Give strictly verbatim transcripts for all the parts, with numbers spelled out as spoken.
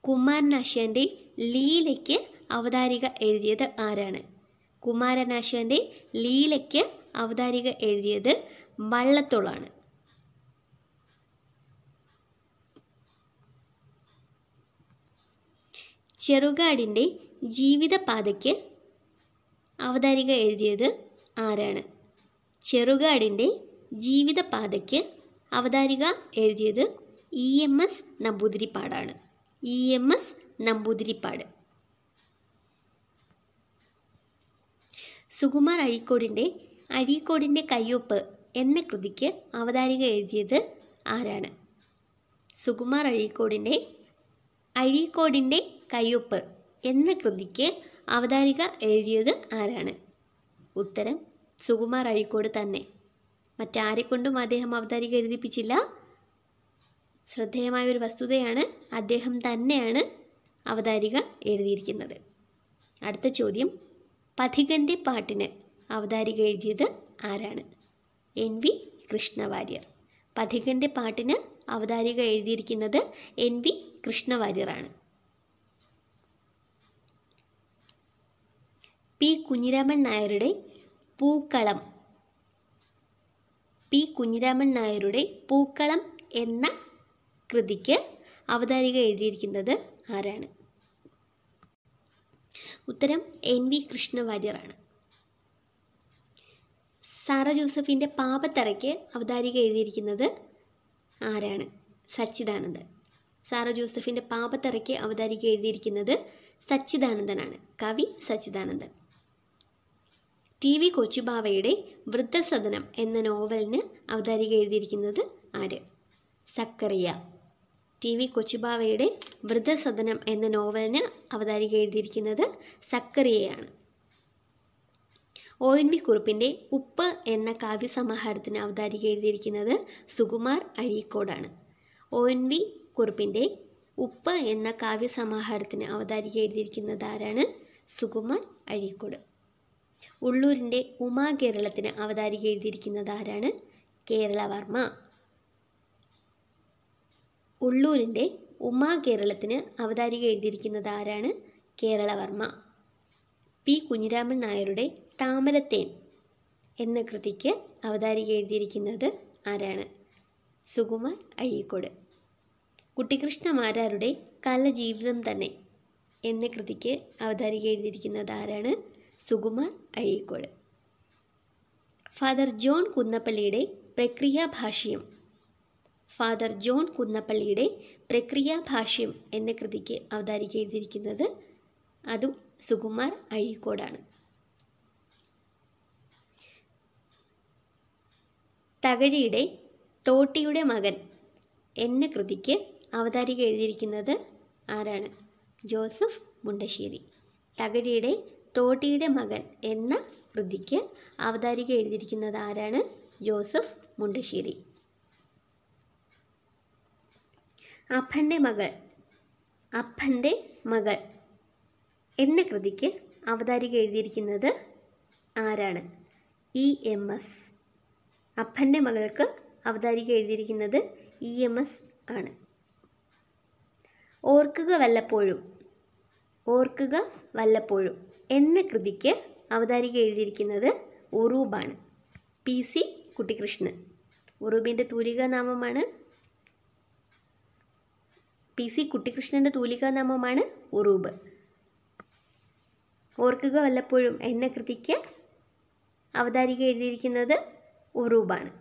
കുമാരനാശാൻ്റെ ലീലയ്ക്ക് അവതാരിക എഴുതിയത് ആരാണ്? കുമാരനാശാൻ്റെ ലീലയ്ക്ക് അവതാരിക എഴുതിയത് വള്ളത്തോളാണ്. ചെറുകാടിൻ്റെ ജീവിതപാതയ്ക്ക് അവതാരിക എഴുതിയത് ആരാണ്? ചെറുകാടിൻ്റെ ജീവിതപാതയ്ക്ക് അവതാരിക എഴുതിയത് ഇ എം എസ് നമ്പൂതിരിപ്പാടാണ്. E M S Namboodiripad. Sukumar അഴീക്കോടിൻ്റെ അഴീക്കോടിൻ്റെ കയ്യൊപ്പ് എന്ന കൃതിക്ക് അവതാരിക എഴുതിയത് ആരാണ്? സുകുമാർ അഴീക്കോടിൻ്റെ അഴീക്കോടിൻ്റെ കയ്യൊപ്പ് എന്ന കൃതിക്ക് അവതാരിക എഴുതിയത് ആരാണ്? ഉത്തരം സുകുമാർ അഴീക്കോട് തന്നെ. മറ്റാരെക്കൊണ്ടും അദ്ദേഹം അവതാരിക എഴുതിപ്പിച്ചില്ല. ശ്രദ്ധേയമായ ഒരു വസ്തുതയാണ്, അദ്ദേഹം തന്നെയാണ് അവതാരിക എഴുതിയിരിക്കുന്നത്. അടുത്ത ചോദ്യം, പഥികൻ്റെ പാട്ടിന് അവതാരിക എഴുതിയത് ആരാണ്? N V Krishna Warrier. പഥികൻ്റെ പാട്ടിന് അവതാരിക എഴുതിയിരിക്കുന്നത് എൻ വി കൃഷ്ണവാര്യറാണ്. പി കുഞ്ഞിരാമൻ നായരുടെ പൂക്കളം പി കുഞ്ഞിരാമൻ നായരുടെ പൂക്കളം എന്ന കൃതിക്ക് അവതാരിക എഴുതിയിരിക്കുന്നത് ആരാണ്? ഉത്തരം എൻ വി കൃഷ്ണവാര്യറാണ്. സാറ ജോസഫിൻ്റെ പാപത്തറയ്ക്ക് അവതാരിക എഴുതിയിരിക്കുന്നത് ആരാണ്? സച്ചിദാനന്ദൻ. സാറ ജോസഫിൻ്റെ പാപത്തറയ്ക്ക് അവതാരിക എഴുതിയിരിക്കുന്നത് സച്ചിദാനന്ദനാണ്. കവി സച്ചിദാനന്ദൻ. ടി വി കൊച്ചുബാവയുടെ വൃദ്ധസദനം എന്ന നോവലിന് അവതാരിക എഴുതിയിരിക്കുന്നത് ആര്? സക്കറിയ. ടി വി കൊച്ചുബാവയുടെ വൃദ്ധസദനം എന്ന നോവലിന് അവതാരിക എഴുതിയിരിക്കുന്നത് സക്കറിയയാണ്. ഒ എൻ വി കുറുപ്പിൻ്റെ ഉപ്പ് എന്ന കാവ്യസമാഹാരത്തിന് അവതാരിക എഴുതിയിരിക്കുന്നത് സുകുമാർ അഴീക്കോടാണ്. ഒ എൻ വി കുറുപ്പിൻ്റെ ഉപ്പ് എന്ന കാവ്യസമാഹാരത്തിന് അവതാരിക എഴുതിയിരിക്കുന്നത് ആരാണ്? സുകുമാർ അഴീക്കോട്. ഉള്ളൂരിൻ്റെ ഉമാകേരളത്തിന് അവതാരിക എഴുതിയിരിക്കുന്നത് ആരാണ്? കേരളവർമ്മ. ഉള്ളൂരിൻ്റെ ഉമാകേരളത്തിന് അവതാരിക എഴുതിയിരിക്കുന്നത് ആരാണ്? കേരളവർമ്മ. പി കുഞ്ഞിരാമൻ നായരുടെ താമരത്തേൻ എന്ന കൃതിക്ക് അവതാരിക എഴുതിയിരിക്കുന്നത് ആരാണ്? സുകുമാർ അഴീക്കോട്. കുട്ടിക്കൃഷ്ണമാരാരുടെ കലജീവിതം തന്നെ എന്ന കൃതിക്ക് അവതാരിക എഴുതിയിരിക്കുന്നത് ആരാണ്? സുകുമാർ അഴീക്കോട്. ഫാദർ ജോൺ കുന്നപ്പള്ളിയുടെ പ്രക്രിയാഭാഷ്യം ഫാദർ ജോൺ കുന്നപ്പള്ളിയുടെ പ്രക്രിയാഭാഷ്യം എന്ന കൃതിക്ക് അവതാരിക എഴുതിയിരിക്കുന്നത് അതും സുകുമാർ അഴീക്കോടാണ്. തകഴിയുടെ തോട്ടിയുടെ മകൻ എന്ന കൃതിക്ക് അവതാരിക എഴുതിയിരിക്കുന്നത് ആരാണ്? ജോസഫ് മുണ്ടശ്ശേരി. തകഴിയുടെ തോട്ടിയുടെ മകൻ എന്ന കൃതിക്ക് അവതാരിക എഴുതിയിരിക്കുന്നത് ആരാണ്? ജോസഫ് മുണ്ടശ്ശേരി. അപ്പൻ്റെ മകൾ അപ്പൻ്റെ മകൾ എന്ന കൃതിക്ക് അവതാരിക എഴുതിയിരിക്കുന്നത് ആരാണ്? E M S. അപ്പൻ്റെ മകൾക്ക് അവതാരിക എഴുതിയിരിക്കുന്നത് ഇ എം എസ് ആണ്. ഓർക്കുക വല്ലപ്പോഴും ഓർക്കുക വല്ലപ്പോഴും എന്ന കൃതിക്ക് അവതാരിക എഴുതിയിരിക്കുന്നത് ഉറൂബാണ്. P C Kuttikrishnan. ഉറൂബിൻ്റെ തൂലികാനാമമാണ് പി സി കുട്ടിക്കൃഷ്ണൻ്റെ തൂലികാനാമമാണ് ഉറൂബ്. ഓർക്കുക വല്ലപ്പോഴും എന്ന കൃതിക്ക് അവതാരിക എഴുതിയിരിക്കുന്നത് ഉറൂബാണ്.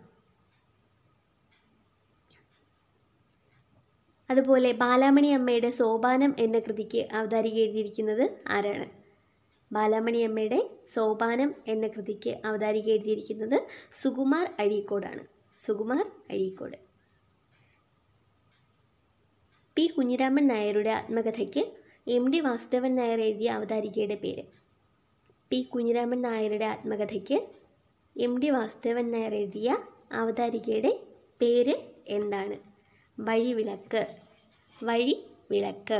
അതുപോലെ ബാലാമണി അമ്മയുടെ സോപാനം എന്ന കൃതിക്ക് അവതാരിക എഴുതിയിരിക്കുന്നത് ആരാണ്? ബാലാമണി അമ്മയുടെ സോപാനം എന്ന കൃതിക്ക് അവതാരിക എഴുതിയിരിക്കുന്നത് സുകുമാർ അഴീക്കോടാണ്. സുകുമാർ അഴീക്കോട്. പി കുഞ്ഞിരാമൻ നായരുടെ ആത്മകഥയ്ക്ക് എം ഡി വാസുദേവൻ നായർ എഴുതിയ അവതാരികയുടെ പേര്. പി കുഞ്ഞിരാമൻ നായരുടെ ആത്മകഥയ്ക്ക് എം ഡി വാസുദേവൻ നായർ എഴുതിയ അവതാരികയുടെ പേര് എന്താണ്? വഴിവിളക്ക്. വഴി വിളക്ക്.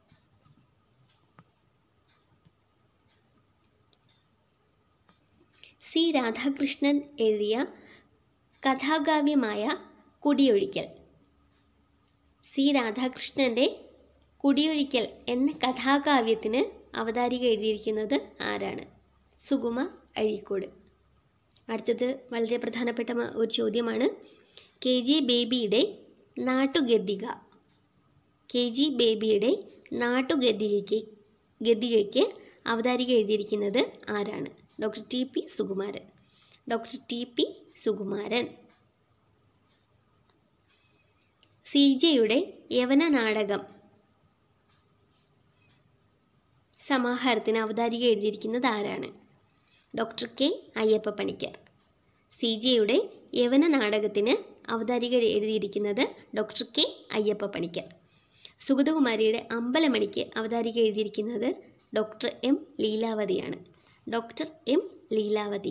സി രാധാകൃഷ്ണൻ എഴുതിയ കഥാകാവ്യമായ കുടിയൊഴിക്കൽ. സി രാധാകൃഷ്ണൻ്റെ കുടിയൊഴിക്കൽ എന്ന കഥാകാവ്യത്തിന് അവതാരിക എഴുതിയിരിക്കുന്നത് ആരാണ്? സുകുമാർ അഴീക്കോട്. അടുത്തത് വളരെ പ്രധാനപ്പെട്ട ഒരു ചോദ്യമാണ്. കെ ജി ബേബിയുടെ നാട്ടുഗദ്ദിക കെ ജി ബേബിയുടെ നാട്ടുഗദ്ദികയ്ക്ക് ഗദ്ദികയ്ക്ക് അവതാരിക എഴുതിയിരിക്കുന്നത് ആരാണ്? Doctor T P Sukumaran. Doctor T P Sukumaran. C ജെയുടെ യവന നാടകം സമാഹാരത്തിന് അവതാരിക എഴുതിയിരിക്കുന്നത് ആരാണ്? Doctor K Ayyappa Panicker. C ജെയുടെ യവന നാടകത്തിന് അവതാരിക എഴുതിയിരിക്കുന്നത് ഡോക്ടർ കെ അയ്യപ്പ പണിക്കർ. സുഗതകുമാരിയുടെ അമ്പലമണിക്ക് അവതാരിക എഴുതിയിരിക്കുന്നത് ഡോക്ടർ എം ലീലാവതിയാണ്. Doctor M Leelavathi.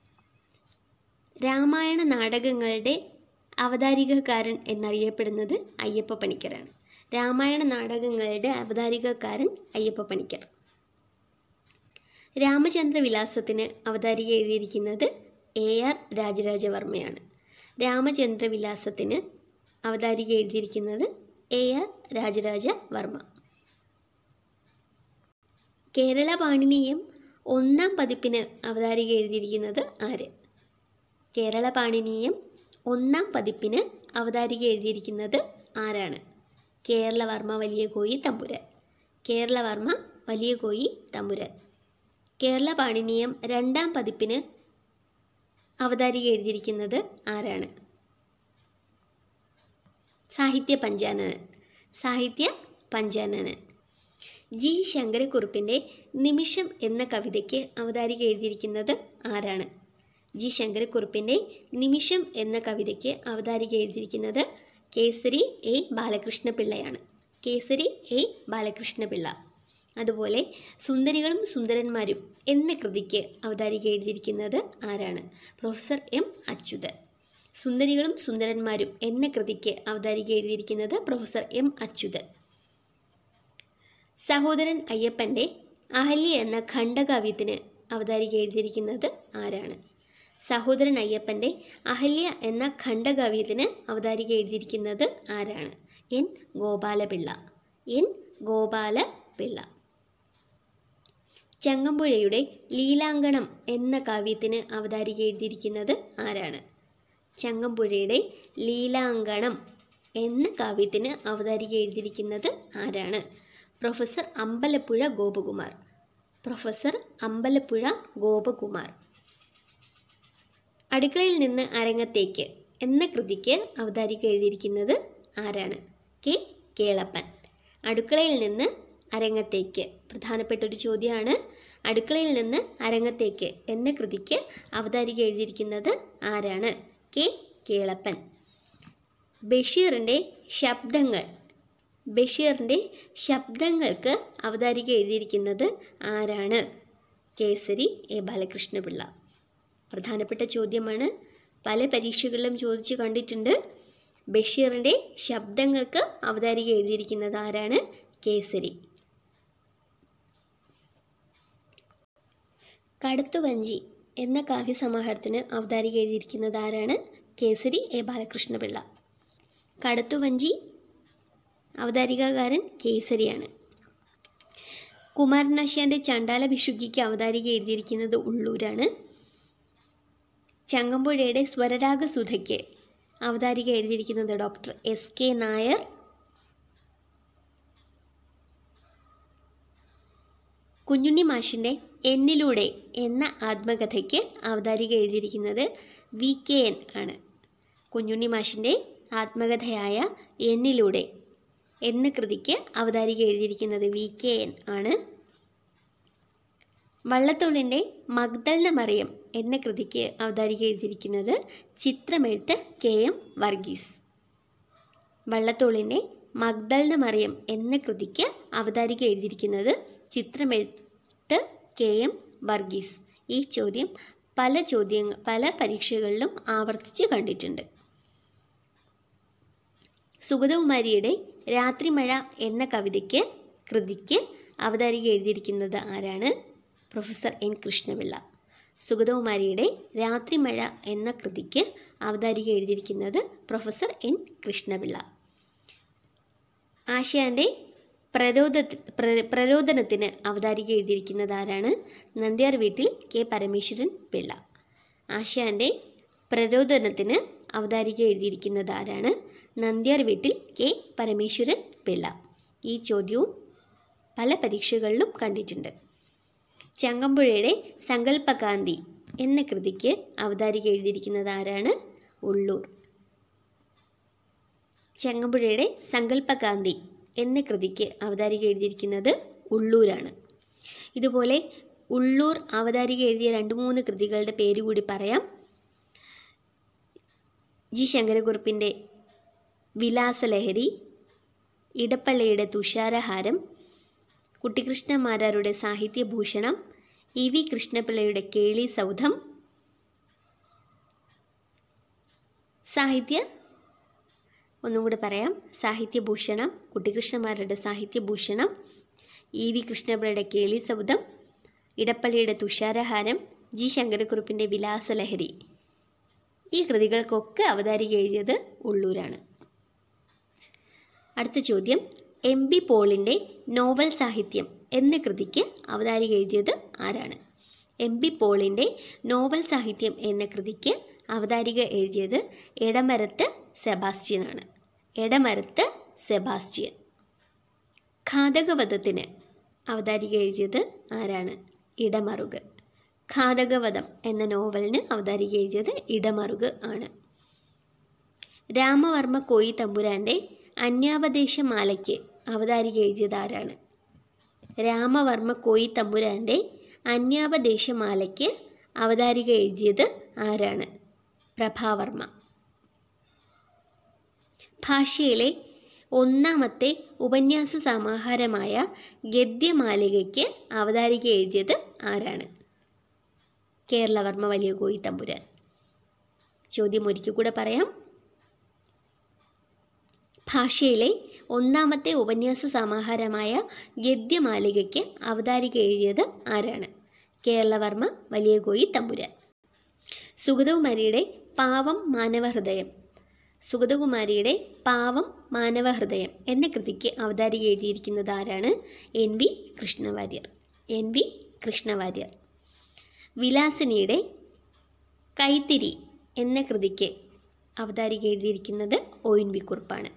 രാമായണ നാടകങ്ങളുടെ അവതാരികക്കാരൻ എന്നറിയപ്പെടുന്നത് അയ്യപ്പ പണിക്കരാണ്. രാമായണ നാടകങ്ങളുടെ അവതാരികക്കാരൻ അയ്യപ്പ പണിക്കർ. രാമചന്ദ്രവിലാസത്തിന് അവതാരിക എഴുതിയിരിക്കുന്നത് എ ആർ രാജരാജവർമ്മയാണ്. രാമചന്ദ്രവിലാസത്തിന് അവതാരിക എഴുതിയിരിക്കുന്നത് എ ആർ രാജരാജവർമ്മ. കേരള പാണിനീയം ഒന്നാം പതിപ്പിന് അവതാരിക എഴുതിയിരിക്കുന്നത് ആര്? കേരള പാണിനീയം ഒന്നാം പതിപ്പിന് അവതാരിക എഴുതിയിരിക്കുന്നത് ആരാണ്? കേരളവർമ്മ വലിയ കോയി തമ്പുരാൻ. കേരളവർമ്മ വലിയ കോയി തമ്പുരാൻ. കേരള പാണിനീയം രണ്ടാം പതിപ്പിന് അവതാരിക എഴുതിയിരിക്കുന്നത് ആരാണ്? സാഹിത്യ പഞ്ചാനനൻ. സാഹിത്യ പഞ്ചാനനൻ. ജി ശങ്കരക്കുറുപ്പിൻ്റെ നിമിഷം എന്ന കവിതയ്ക്ക് അവതാരിക എഴുതിയിരിക്കുന്നത് ആരാണ്? ജി ശങ്കരക്കുറുപ്പിൻ്റെ നിമിഷം എന്ന കവിതയ്ക്ക് അവതാരിക എഴുതിയിരിക്കുന്നത് കേസരി എ ബാലകൃഷ്ണപിള്ളയാണ്. കേസരി എ ബാലകൃഷ്ണപിള്ള. അതുപോലെ സുന്ദരികളും സുന്ദരന്മാരും എന്ന കൃതിക്ക് അവതാരിക എഴുതിയിരിക്കുന്നത് ആരാണ്? Professor M Achuthan. സുന്ദരികളും സുന്ദരന്മാരും എന്ന കൃതിക്ക് അവതാരിക എഴുതിയിരിക്കുന്നത് പ്രൊഫസർ എം അച്യുതൻ. സഹോദരൻ അയ്യപ്പൻ്റെ അഹല്യ എന്ന ഖണ്ഡകാവ്യത്തിന് അവതാരിക എഴുതിയിരിക്കുന്നത് ആരാണ്? സഹോദരൻ അയ്യപ്പൻ്റെ അഹല്യ എന്ന ഖണ്ഡകാവ്യത്തിന് അവതാരിക എഴുതിയിരിക്കുന്നത് ആരാണ്? എൻ ഗോപാലപിള്ള. എൻ ഗോപാലപിള്ള. ചങ്ങമ്പുഴയുടെ ലീലാങ്കണം എന്ന കാവ്യത്തിന് അവതാരിക എഴുതിയിരിക്കുന്നത് ആരാണ്? ചങ്ങമ്പുഴയുടെ ലീലാങ്കണം എന്ന കാവ്യത്തിന് അവതാരിക എഴുതിയിരിക്കുന്നത് ആരാണ്? പ്രൊഫസർ അമ്പലപ്പുഴ ഗോപകുമാർ. പ്രൊഫസർ അമ്പലപ്പുഴ ഗോപകുമാർ. അടുക്കളയിൽ നിന്ന് അരങ്ങത്തേക്ക് എന്ന കൃതിക്ക് അവതാരിക എഴുതിയിരിക്കുന്നത് ആരാണ്? കെ കേളപ്പൻ. അടുക്കളയിൽ നിന്ന് അരങ്ങത്തേക്ക് പ്രധാനപ്പെട്ട ഒരു ചോദ്യമാണ്. അടുക്കളയിൽ നിന്ന് അരങ്ങത്തേക്ക് എന്ന കൃതിക്ക് അവതാരിക എഴുതിയിരിക്കുന്നത് ആരാണ്? കെ കേളപ്പൻ. ബഷീറിൻ്റെ ശബ്ദങ്ങൾ ബഷീറിൻ്റെ ശബ്ദങ്ങൾക്ക് അവതാരിക എഴുതിയിരിക്കുന്നത് ആരാണ്? കേസരി എ ബാലകൃഷ്ണപിള്ള. പ്രധാനപ്പെട്ട ചോദ്യമാണ്. പല പരീക്ഷകളിലും ചോദിച്ചു കണ്ടിട്ടുണ്ട്. ബഷീറിൻ്റെ ശബ്ദങ്ങൾക്ക് അവതാരിക എഴുതിയിരിക്കുന്നത് ആരാണ്? കേസരി. കടുത്തുവഞ്ചി എന്ന കാവ്യസമാഹാരത്തിന് അവതാരിക എഴുതിയിരിക്കുന്നത് ആരാണ്? കേസരി എ ബാലകൃഷ്ണപിള്ള. കടുത്തുവഞ്ചി അവതാരികാകാരൻ കേസരിയാണ്. കുമാരനാശാൻ്റെ ചണ്ടാല ഭിഷുക്കിക്ക് അവതാരിക എഴുതിയിരിക്കുന്നത് ഉള്ളൂരാണ്. ചങ്ങമ്പുഴയുടെ സ്വരരാഗസുധയ്ക്ക് അവതാരിക എഴുതിയിരിക്കുന്നത് doctor S K Nair. Kunjunni മാഷിൻ്റെ എന്നിലൂടെ എന്ന ആത്മകഥയ്ക്ക് അവതാരിക എഴുതിയിരിക്കുന്നത് വി കെ എൻ ആണ്. കുഞ്ഞുണ്ണി മാഷിൻ്റെ ആത്മകഥയായ എന്നിലൂടെ എന്ന കൃതിക്ക് അവതാരിക എഴുതിയിരിക്കുന്നത് വി കെ എൻ ആണ്. വള്ളത്തോളിൻ്റെ മഗ്ദൽന മറിയം എന്ന കൃതിക്ക് അവതാരിക എഴുതിയിരിക്കുന്നത് ചിത്രമെഴുത്ത് കെ എം വർഗീസ്. വള്ളത്തോളിൻ്റെ മഗ്ദൽന മറിയം എന്ന കൃതിക്ക് അവതാരിക എഴുതിയിരിക്കുന്നത് ചിത്രമെഴുത്ത് കെ എം വർഗീസ്. ഈ ചോദ്യം പല ചോദ്യങ്ങൾ പല പരീക്ഷകളിലും ആവർത്തിച്ച് കണ്ടിട്ടുണ്ട്. സുഗതകുമാരിയുടെ രാത്രിമഴ എന്ന കവിതയ്ക്ക് കൃതിക്ക് അവതാരിക എഴുതിയിരിക്കുന്നത് ആരാണ്? Professor N Krishnapillai. സുഗതകുമാരിയുടെ രാത്രിമഴ എന്ന കൃതിക്ക് അവതാരിക എഴുതിയിരിക്കുന്നത് പ്രൊഫസർ എൻ കൃഷ്ണപിള്ള. ആശാൻ്റെ പ്രരോധ പ്രരോദനത്തിന് അവതാരിക എഴുതിയിരിക്കുന്നത് ആരാണ്? നന്ദ്യാർ വീട്ടിൽ കെ പരമേശ്വരൻ പിള്ള. ആശാൻ്റെ പ്രരോദനത്തിന് അവതാരിക എഴുതിയിരിക്കുന്നത് ആരാണ്? നന്ദ്യാർ വീട്ടിൽ കെ പരമേശ്വരൻ പിള്ള. ഈ ചോദ്യവും പല പരീക്ഷകളിലും കണ്ടിട്ടുണ്ട്. ചങ്ങമ്പുഴയുടെ സങ്കല്പകാന്തി എന്ന കൃതിക്ക് അവതാരിക എഴുതിയിരിക്കുന്നത് ആരാണ്? ഉള്ളൂർ. ചങ്ങമ്പുഴയുടെ സങ്കല്പകാന്തി എന്ന കൃതിക്ക് അവതാരിക എഴുതിയിരിക്കുന്നത് ഉള്ളൂരാണ്. ഇതുപോലെ ഉള്ളൂർ അവതാരിക എഴുതിയ രണ്ട് മൂന്ന് കൃതികളുടെ പേര് കൂടി പറയാം. ജി ശങ്കരക്കുറുപ്പിൻ്റെ വിലാസലഹരി, ഇടപ്പള്ളിയുടെ തുഷാരഹാരം, കുട്ടിക്കൃഷ്ണമാരാരുടെ സാഹിത്യഭൂഷണം, ഇ വി കൃഷ്ണപിള്ളയുടെ കേളി സൗധം, സാഹിത്യ ഒന്നും കൂടെ പറയാം സാഹിത്യഭൂഷണം, കുട്ടിക്കൃഷ്ണമാരുടെ സാഹിത്യഭൂഷണം, ഇ വി കൃഷ്ണപിള്ളയുടെ കേളി സൗധം, ഇടപ്പള്ളിയുടെ തുഷാരഹാരം, ജി ശങ്കരക്കുറുപ്പിൻ്റെ വിലാസലഹരി. ഈ കൃതികൾക്കൊക്കെ അവതാരിക എഴുതിയത് ഉള്ളൂരാണ്. അടുത്ത ചോദ്യം, എം ബി പോളിൻ്റെ നോവൽ സാഹിത്യം എന്ന കൃതിക്ക് അവതാരിക എഴുതിയത് ആരാണ്? എം ബി പോളിൻ്റെ നോവൽ സാഹിത്യം എന്ന കൃതിക്ക് അവതാരിക എഴുതിയത് എടമരത്ത് സെബാസ്റ്റ്യനാണ്. എടമരത്ത് സെബാസ്റ്റ്യൻ. ഘാതകവധത്തിന് അവതാരിക എഴുതിയത് ആരാണ്? ഇടമറുക്. ഘാതകവധം എന്ന നോവലിന് അവതാരിക എഴുതിയത് ഇടമറുക് ആണ്. രാമവർമ്മ കോയി തമ്പുരാൻ്റെ അന്യാപദേശമാലയ്ക്ക് അവതാരിക എഴുതിയത് ആരാണ്? രാമവർമ്മ കോയി തമ്പുരാൻ്റെ അന്യാപദേശമാലയ്ക്ക് അവതാരിക എഴുതിയത് ആരാണ്? പ്രഭാവർമ്മ. ഭാഷയിലെ ഒന്നാമത്തെ ഉപന്യാസ സമാഹാരമായ ഗദ്യമാലികയ്ക്ക് അവതാരിക എഴുതിയത് ആരാണ്? കേരളവർമ്മ വലിയ കോയി തമ്പുരാൻ. ചോദ്യം ഒരിക്കൽ കൂടെ പറയാം. ഭാഷയിലെ ഒന്നാമത്തെ ഉപന്യാസ സമാഹാരമായ ഗദ്യമാലികയ്ക്ക് അവതാരിക എഴുതിയത് ആരാണ്? കേരളവർമ്മ വലിയ കോയി തമ്പുരാൻ. സുഗതകുമാരിയുടെ പാവം മാനവഹൃദയം സുഗതകുമാരിയുടെ പാവം മാനവഹൃദയം എന്ന കൃതിക്ക് അവതാരിക എഴുതിയിരിക്കുന്നത് ആരാണ്? N V Krishnawarrier. N V Krishnawarrier. വിലാസിനിയുടെ കൈത്തിരി എന്ന കൃതിക്ക് അവതാരിക എഴുതിയിരിക്കുന്നത് ഒ എൻ വി കുറുപ്പാണ്.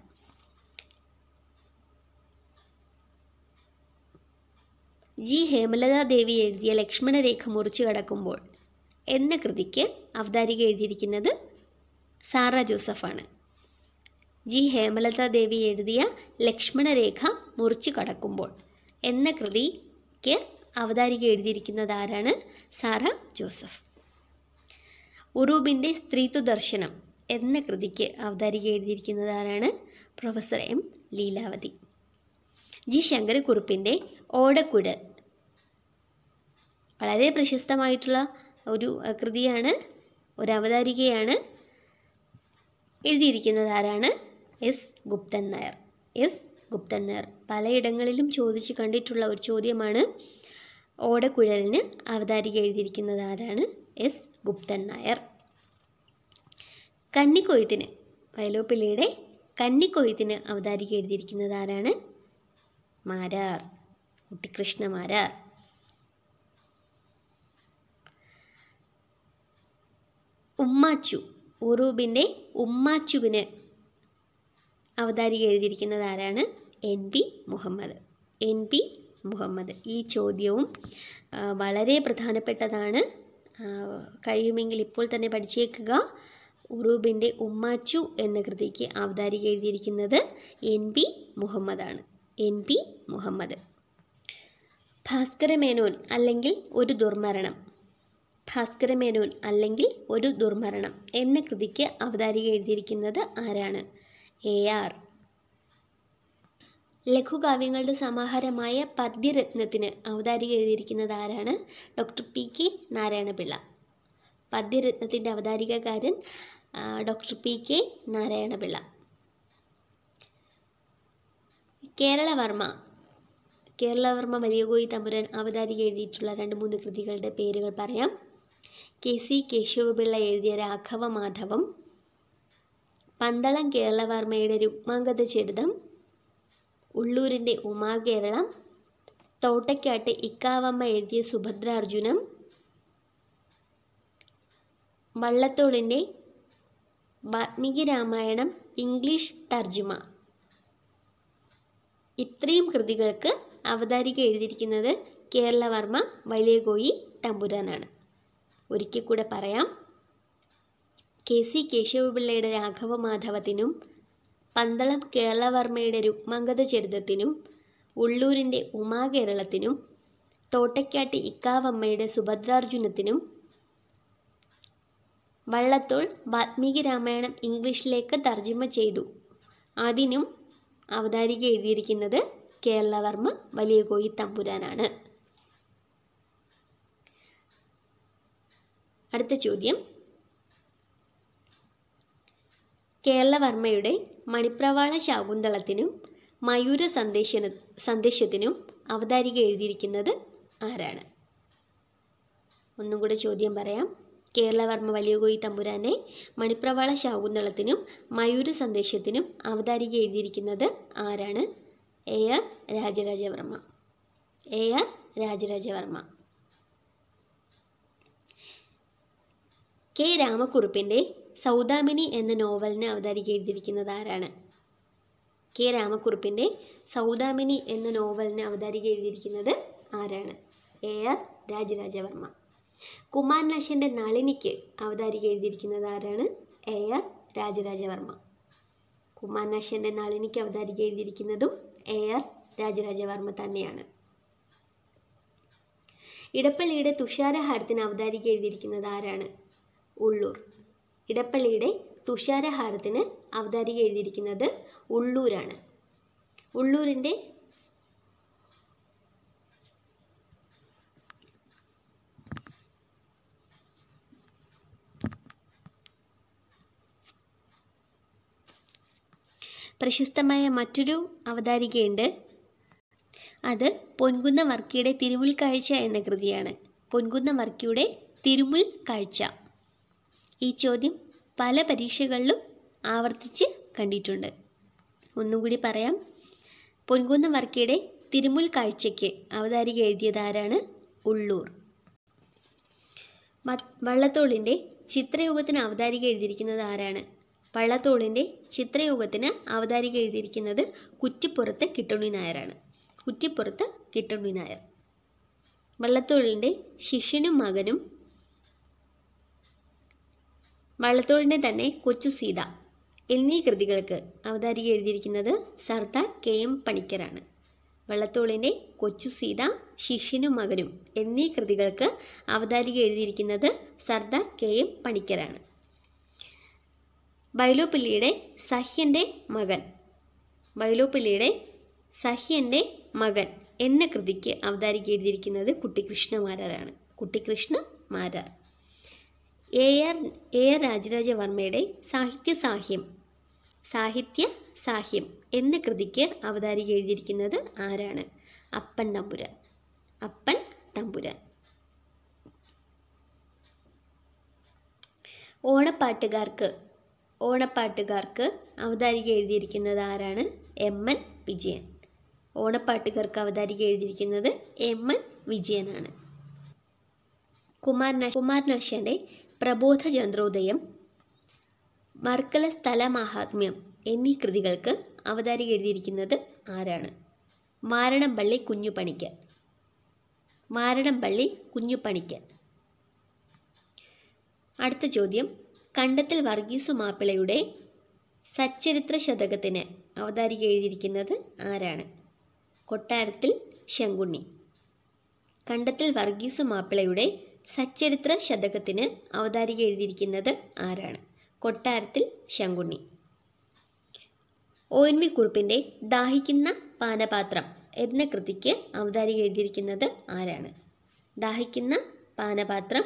ജി ഹേമലതാ ദേവി എഴുതിയ ലക്ഷ്മണരേഖ മുറിച്ചു കടക്കുമ്പോൾ എന്ന കൃതിക്ക് അവതാരിക എഴുതിയിരിക്കുന്നത് സാറ ജോസഫാണ്. ജി ഹേമലതാ ദേവി എഴുതിയ ലക്ഷ്മണരേഖ മുറിച്ചു കടക്കുമ്പോൾ എന്ന കൃതിക്ക് അവതാരിക എഴുതിയിരിക്കുന്നത് ആരാണ്? Sara Joseph. ഉറൂബിൻ്റെ സ്ത്രീത്വ ദർശനം എന്ന കൃതിക്ക് അവതാരിക എഴുതിയിരിക്കുന്നത് ആരാണ്? Professor M Leelavathi. ജി ശങ്കരക്കുറുപ്പിൻ്റെ ഓടക്കുഴൽ വളരെ പ്രശസ്തമായിട്ടുള്ള ഒരു കൃതിയാണ്, ഒരു അവതാരികയാണ്. എഴുതിയിരിക്കുന്നത് ആരാണ്? എസ് ഗുപ്തൻ നായർ. എസ് ഗുപ്തൻ നായർ. പലയിടങ്ങളിലും ചോദിച്ച് കണ്ടിട്ടുള്ള ഒരു ചോദ്യമാണ്. ഓടക്കുഴലിന് അവതാരിക എഴുതിയിരിക്കുന്നത് ആരാണ്? എസ് ഗുപ്തൻ നായർ. കന്നിക്കൊയ്ത്തിന് വയലോപ്പിള്ളിയുടെ കന്നിക്കൊയ്ത്തിന് അവതാരിക എഴുതിയിരിക്കുന്നത് ആരാണ്? മാരാർ, കുട്ടിക്കൃഷ്ണ മാരാർ. ഉമ്മാച്ചു ഉറൂബിൻ്റെ ഉമ്മാച്ചുവിന് അവതാരിക എഴുതിയിരിക്കുന്നത് ആരാണ്? N P Muhammad. N P Muhammad. ഈ ചോദ്യവും വളരെ പ്രധാനപ്പെട്ടതാണ്. കഴിയുമെങ്കിൽ ഇപ്പോൾ തന്നെ പഠിച്ചേക്കുക. ഉറൂബിൻ്റെ ഉമ്മാച്ചു എന്ന കൃതിക്ക് അവതാരിക എഴുതിയിരിക്കുന്നത് എൻ പി മുഹമ്മദാണ്. N P Muhammad. ഭാസ്കരമേനോൻ അല്ലെങ്കിൽ ഒരു ദുർമരണം ഭാസ്കരമേനോൻ അല്ലെങ്കിൽ ഒരു ദുർമരണം എന്ന കൃതിക്ക് അവതാരിക എഴുതിയിരിക്കുന്നത് ആരാണ്? A R. ലഘുകാവ്യങ്ങളുടെ സമാഹാരമായ പദ്യരത്നത്തിന് അവതാരിക എഴുതിയിരിക്കുന്നത് ആരാണ്? Doctor P K Narayanapillai. പദ്യരത്നത്തിൻ്റെ അവതാരികകാരൻ doctor P K Narayanapillai. Keralavarma Keralavarma Valiya Koyi തമ്പുരാൻ അവതാരിക എഴുതിയിട്ടുള്ള രണ്ട് മൂന്ന് കൃതികളുടെ പേരുകൾ പറയാം. കെ സി കേശവപിള്ള എഴുതിയ രാഘവ മാധവം, പന്തളം കേരളവർമ്മയുടെ രുക്മാംഗത ചരിതം, ഉള്ളൂരിൻ്റെ ഉമാകേരളം, തോട്ടയ്ക്കാട്ട് ഇക്കാവമ്മ എഴുതിയ സുഭദ്രാർജുനം, വള്ളത്തോളിൻ്റെ വാൽമീകി രാമായണം ഇംഗ്ലീഷ് തർജുമ. ഇത്രയും കൃതികൾക്ക് അവതാരിക എഴുതിയിരിക്കുന്നത് കേരളവർമ്മ വലിയ കോയി തമ്പുരാനാണ്. ഒരിക്കൽ കൂടെ പറയാം. കെ സി കേശവപിള്ളയുടെ രാഘവമാധവത്തിനും പന്തളം കേരളവർമ്മയുടെ രുക്മാംഗത ചരിതത്തിനും ഉള്ളൂരിൻ്റെ ഉമാകേരളത്തിനും തോട്ടയ്ക്കാട്ട് ഇക്കാവമ്മയുടെ സുഭദ്രാർജുനത്തിനും വള്ളത്തോൾ വാൽമീകി രാമായണം ഇംഗ്ലീഷിലേക്ക് തർജ്ജിമ ചെയ്തു അതിനും അവതാരിക എഴുതിയിരിക്കുന്നത് കേരളവർമ്മ വലിയ കോയി തമ്പുരാനാണ്. അടുത്ത ചോദ്യം, കേരളവർമ്മയുടെ മണിപ്രവാള ശാകുന്തളത്തിനും മയൂര സന്ദേശ സന്ദേശത്തിനും അവതാരിക എഴുതിയിരിക്കുന്നത് ആരാണ്? ഒന്നും കൂടെ ചോദ്യം പറയാം. കേരളവർമ്മ വലിയ കോയി തമ്പുരാനെ മണിപ്രവാള ശാകുന്തളത്തിനും മയൂര സന്ദേശത്തിനും അവതാരിക എഴുതിയിരിക്കുന്നത് ആരാണ്? A R Rajarajavarma. A R Rajarajavarma. K രാമക്കുറുപ്പിൻ്റെ സൗദാമിനി എന്ന നോവലിന് അവതാരിക എഴുതിയിരിക്കുന്നത് ആരാണ്? കെ രാമക്കുറുപ്പിൻ്റെ സൗദാമിനി എന്ന നോവലിന് അവതാരിക എഴുതിയിരിക്കുന്നത് ആരാണ്? A R Rajarajavarma. കുമാരനാശൻ്റെ നളിനിക്ക് അവതാരിക എഴുതിയിരിക്കുന്നത് ആരാണ്? A R Rajarajavarma. കുമാരനാശൻ്റെ നളിനിക്ക് അവതാരിക എഴുതിയിരിക്കുന്നതും എ ആർ രാജരാജവർമ്മ തന്നെയാണ്. ഇടപ്പള്ളിയുടെ തുഷാരഹാരത്തിന് അവതാരിക എഴുതിയിരിക്കുന്നത് ആരാണ്? ഉള്ളൂർ. ഇടപ്പള്ളിയുടെ തുഷാരഹാരത്തിന് അവതാരിക എഴുതിയിരിക്കുന്നത് ഉള്ളൂരാണ്. ഉള്ളൂരിൻ്റെ പ്രശസ്തമായ മറ്റൊരു അവതാരികയുണ്ട്. അത് പൊൻകുന്ന വർക്കിയുടെ തിരുമുൽ കാഴ്ച എന്ന കൃതിയാണ്. പൊൻകുന്ന വർക്കിയുടെ തിരുമുൽ കാഴ്ച. ഈ ചോദ്യം പല പരീക്ഷകളിലും ആവർത്തിച്ച് കണ്ടിട്ടുണ്ട്. ഒന്നും കൂടി പറയാം. പൊൻകുന്ന വർക്കിയുടെ തിരുമുൽ കാഴ്ചയ്ക്ക് അവതാരിക എഴുതിയത് ആരാണ്? ഉള്ളൂർ. വള്ളത്തോളിൻ്റെ ചിത്രയുഗത്തിന് അവതാരിക എഴുതിയിരിക്കുന്നത് ആരാണ്? വള്ളത്തോളിൻ്റെ ചിത്രയുഗത്തിന് അവതാരിക എഴുതിയിരിക്കുന്നത് കുറ്റിപ്പുറത്ത് കിട്ടുണ്ണി നായരാണ്. കുറ്റിപ്പുറത്ത് കിട്ടുണ്ണി നായർ. വള്ളത്തോളിൻ്റെ ശിഷ്യനും മകനും വള്ളത്തോളിൻ്റെ തന്നെ കൊച്ചു സീത എന്നീ കൃതികൾക്ക് അവതാരിക എഴുതിയിരിക്കുന്നത് സർദാർ കെ എം പണിക്കരാണ്. വള്ളത്തോളിൻ്റെ കൊച്ചു സീത, ശിഷ്യനും മകനും എന്നീ കൃതികൾക്ക് അവതാരിക എഴുതിയിരിക്കുന്നത് സർദാർ കെ എം പണിക്കരാണ്. വൈലോപ്പിള്ളിയുടെ സഹ്യൻ്റെ മകൻ വൈലോപ്പിള്ളിയുടെ സഹ്യൻ്റെ മകൻ എന്ന കൃതിക്ക് അവതാരിക എഴുതിയിരിക്കുന്നത് കുട്ടിക്കൃഷ്ണ മാരാരാണ്. Kuttikrishna Marar. A R A R രാജരാജവർമ്മയുടെ സാഹിത്യ സാഹ്യം സാഹിത്യ സാഹ്യം എന്ന കൃതിക്ക് അവതാരിക എഴുതിയിരിക്കുന്നത് ആരാണ്? അപ്പൻ തമ്പുരാൻ. അപ്പൻ തമ്പുരാൻ. ഓണപ്പാട്ടുകാർക്ക് ഓണപ്പാട്ടുകാർക്ക് അവതാരിക എഴുതിയിരിക്കുന്നത് ആരാണ്? M N Vijayan. ഓണപ്പാട്ടുകാർക്ക് അവതാരിക എഴുതിയിരിക്കുന്നത് എം എൻ വിജയനാണ്. കുമാരനാ കുമാരനാശാൻ്റെ പ്രബോധചന്ദ്രോദയം, വർക്കല സ്ഥല മാഹാത്മ്യം എന്നീ കൃതികൾക്ക് അവതാരിക എഴുതിയിരിക്കുന്നത് ആരാണ്? മാരണംപള്ളി കുഞ്ഞുപണിക്കർ. മാരണംപള്ളി കുഞ്ഞുപണിക്കർ. അടുത്ത ചോദ്യം, കണ്ടത്തിൽ വർഗീസു മാപ്പിളയുടെ സച്ചരിത്ര ശതകത്തിന് അവതാരിക എഴുതിയിരിക്കുന്നത് ആരാണ്? കൊട്ടാരത്തിൽ ശങ്കുണ്ണി. കണ്ടത്തിൽ വർഗീസു മാപ്പിളയുടെ സച്ചരിത്ര ശതകത്തിന് അവതാരിക എഴുതിയിരിക്കുന്നത് ആരാണ്? Kottarathil Sankunni. O N V കുറുപ്പിൻ്റെ ദാഹിക്കുന്ന പാനപാത്രം എന്ന കൃതിക്ക് അവതാരിക എഴുതിയിരിക്കുന്നത് ആരാണ്? ദാഹിക്കുന്ന പാനപാത്രം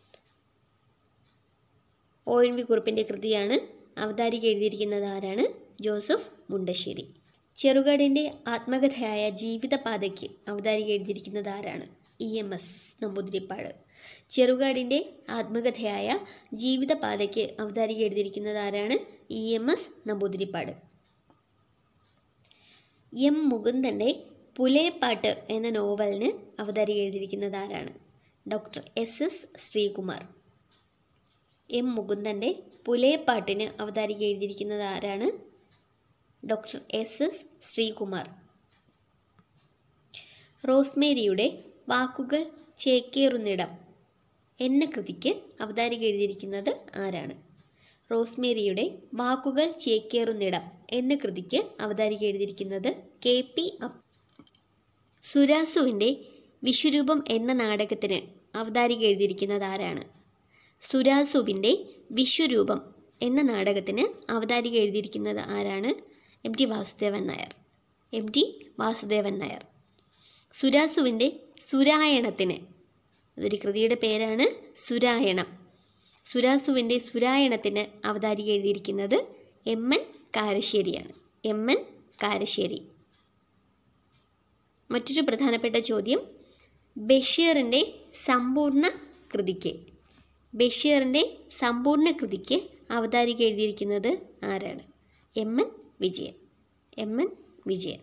ഒ എൻ വി കുറുപ്പിൻ്റെ കൃതിയാണ്. അവതാരിക എഴുതിയിരിക്കുന്നത് ആരാണ്? ജോസഫ് മുണ്ടശ്ശേരി. ചെറുകാടിൻ്റെ ആത്മകഥയായ ജീവിതപാതയ്ക്ക് അവതാരിക എഴുതിയിരിക്കുന്നത് ആരാണ്? E M S Namboodiripad. ചെറുകാടിൻ്റെ ആത്മകഥയായ ജീവിതപാതയ്ക്ക് അവതാരിക എഴുതിയിരിക്കുന്നത് ആരാണ്? E M S Namboodiripad. M മുകുന്ദൻ്റെ പുലയപ്പാട്ട് എന്ന നോവലിന് അവതാരിക എഴുതിയിരിക്കുന്നത് ആരാണ്? Doctor S S Sreekumar. M മുകുന്ദൻ്റെ പുലയപ്പാട്ടിന് അവതാരിക എഴുതിയിരിക്കുന്നത് ആരാണ്? Doctor S S Sreekumar. റോസ്മേരിയുടെ വാക്കുകൾ ചേക്കേറുന്നിടം എന്ന കൃതിക്ക് അവതാരിക എഴുതിയിരിക്കുന്നത് ആരാണ്? റോസ്മേരിയുടെ വാക്കുകൾ ചേക്കേറുന്നിടം എന്ന കൃതിക്ക് അവതാരിക എഴുതിയിരിക്കുന്നത് കെ പി അപ്പ്. സുരാസുവിൻ്റെ വിശ്വരൂപം എന്ന നാടകത്തിന് അവതാരിക എഴുതിയിരിക്കുന്നത് ആരാണ്? സുരാസുവിൻ്റെ വിശ്വരൂപം എന്ന നാടകത്തിന് അവതാരിക എഴുതിയിരിക്കുന്നത് ആരാണ്? M T Vasudevan Nair. M T Vasudevan Nair. സുരാസുവിൻ്റെ സുരായണത്തിന്, അതൊരു കൃതിയുടെ പേരാണ് സുരായണം. സുരാസുവിൻ്റെ സുരായണത്തിന് അവതാരിക എഴുതിയിരിക്കുന്നത് എം എൻ കാരശ്ശേരിയാണ്. M N Karassery. മറ്റൊരു പ്രധാനപ്പെട്ട ചോദ്യം, ബഷീറിൻ്റെ സമ്പൂർണ്ണ കൃതിക്ക് ബഷീറിൻ്റെ സമ്പൂർണ്ണ കൃതിക്ക് അവതാരിക എഴുതിയിരിക്കുന്നത് ആരാണ്? M N Vijayan. M N Vijayan.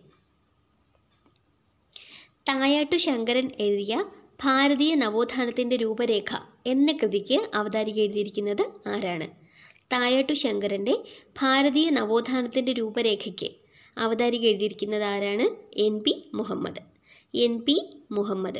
Thayattu Sankaran എഴുതിയ ഭാരതീയ നവോത്ഥാനത്തിൻ്റെ രൂപരേഖ എന്ന കൃതിക്ക് അവതാരിക എഴുതിയിരിക്കുന്നത് ആരാണ്? തായാട്ടു ശങ്കരൻ്റെ ഭാരതീയ നവോത്ഥാനത്തിൻ്റെ രൂപരേഖയ്ക്ക് അവതാരിക എഴുതിയിരിക്കുന്നത് ആരാണ്? N P Muhammad. N P Muhammad.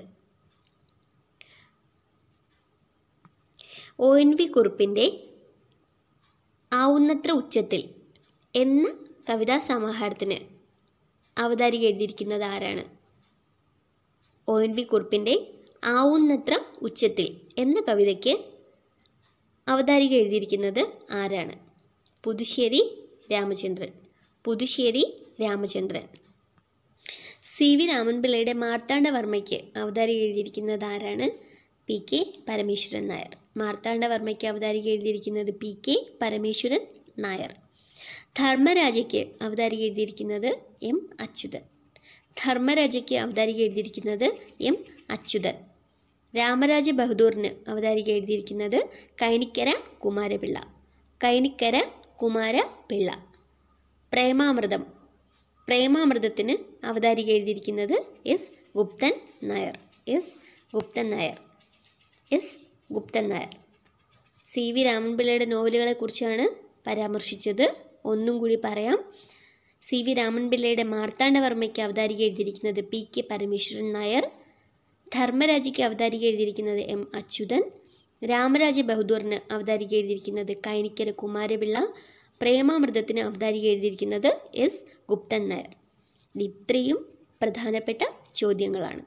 O N V കുറുപ്പിൻ്റെ ആവുന്നത്ര ഉച്ചത്തിൽ എന്ന കവിതാ സമാഹാരത്തിന് അവതാരിക എഴുതിയിരിക്കുന്നത് ആരാണ്? ഒ എൻ വി കുറുപ്പിൻ്റെ ആവുന്നത്ര ഉച്ചത്തിൽ എന്ന കവിതയ്ക്ക് അവതാരിക എഴുതിയിരിക്കുന്നത് ആരാണ്? പുതുശ്ശേരി രാമചന്ദ്രൻ. പുതുശ്ശേരി രാമചന്ദ്രൻ. സി വി രാമൻപിള്ളയുടെ മാർത്താണ്ഡവർമ്മയ്ക്ക് അവതാരിക എഴുതിയിരിക്കുന്നത് ആരാണ്? P K Parameswaran Nair. മാർത്താണ്ഡവർമ്മയ്ക്ക് അവതാരിക എഴുതിയിരിക്കുന്നത് പി കെ പരമേശ്വരൻ നായർ. ധർമ്മരാജയ്ക്ക് അവതാരിക എഴുതിയിരിക്കുന്നത് എം അച്യുതൻ. ധർമ്മരാജയ്ക്ക് അവതാരിക എഴുതിയിരിക്കുന്നത് എം അച്യുതൻ. രാമരാജ ബഹദൂറിന് അവതാരിക എഴുതിയിരിക്കുന്നത് കൈനിക്കര കുമാരപിള്ള. കൈനിക്കര കുമാരപിള്ള. പ്രേമാമൃതം പ്രേമാമൃതത്തിന് അവതാരിക എഴുതിയിരിക്കുന്നത് S Guptan Nair. S Guptan Nair. S Guptan Nair. C V രാമൻപിള്ളയുടെ നോവലുകളെക്കുറിച്ചാണ് പരാമർശിച്ചത്. ഒന്നും കൂടി പറയാം. സി വി രാമൻപിള്ളയുടെ മാർത്താണ്ഡവർമ്മയ്ക്ക് അവതാരിക എഴുതിയിരിക്കുന്നത് പി കെ പരമേശ്വരൻ നായർ. ധർമ്മരാജയ്ക്ക് അവതാരിക എഴുതിയിരിക്കുന്നത് എം അച്യുതൻ. രാമരാജ ബഹദൂറിന് അവതാരിക എഴുതിയിരിക്കുന്നത് കൈനിക്കര കുമാരപിള്ള. പ്രേമാമൃതത്തിന് അവതാരിക എഴുതിയിരിക്കുന്നത് എസ് ഗുപ്തൻ നായർ. ഇത്രയും പ്രധാനപ്പെട്ട ചോദ്യങ്ങളാണ്.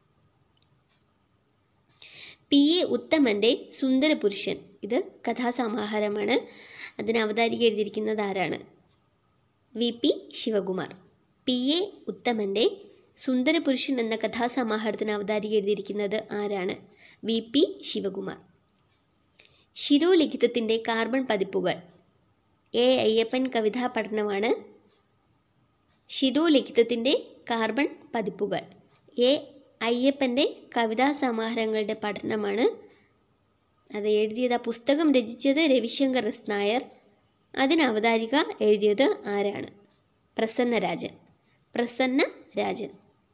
പി എ ഉത്തമൻ്റെ സുന്ദരപുരുഷൻ, ഇത് കഥാസമാഹാരമാണ്. അതിന് അവതാരിക എഴുതിയിരിക്കുന്നത് ആരാണ്? V P Sivakumar. P A ഉത്തമൻ്റെ സുന്ദരപുരുഷൻ എന്ന കഥാസമാഹാരത്തിന് അവതാരിക എഴുതിയിരിക്കുന്നത് ആരാണ്? V P Sivakumar. ശിരോലിഖിതത്തിൻ്റെ കാർബൺ പതിപ്പുകൾ എ അയ്യപ്പൻ കവിതാ പഠനമാണ്. ശിരോലിഖിതത്തിൻ്റെ കാർബൺ പതിപ്പുകൾ എ അയ്യപ്പൻ്റെ കവിതാ സമാഹാരങ്ങളുടെ പഠനമാണ്. അത് എഴുതിയത്, ആ പുസ്തകം രചിച്ചത് രവിശങ്കർ എസ് നായർ. അതിന് അവതാരിക എഴുതിയത് ആരാണ്? പ്രസന്നരാജൻ. പ്രസന്നരാജൻ.